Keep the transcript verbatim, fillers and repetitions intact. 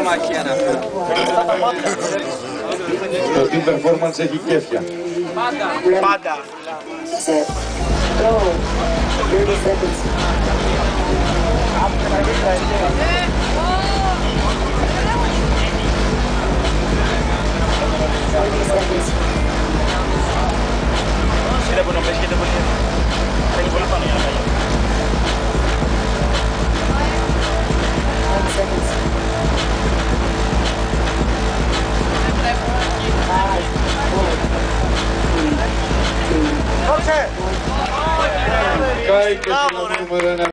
μαχαίνα. Το team performance έχει κέφια. Πάντα. Πάντα. Set. Go. thirty seconds. thirty seconds.